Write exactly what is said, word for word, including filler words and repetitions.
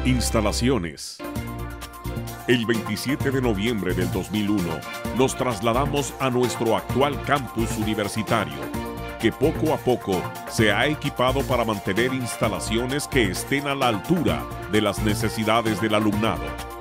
Instalaciones. El veintisiete de noviembre del dos mil uno nos trasladamos a nuestro actual campus universitario, que poco a poco se ha equipado para mantener instalaciones que estén a la altura de las necesidades del alumnado.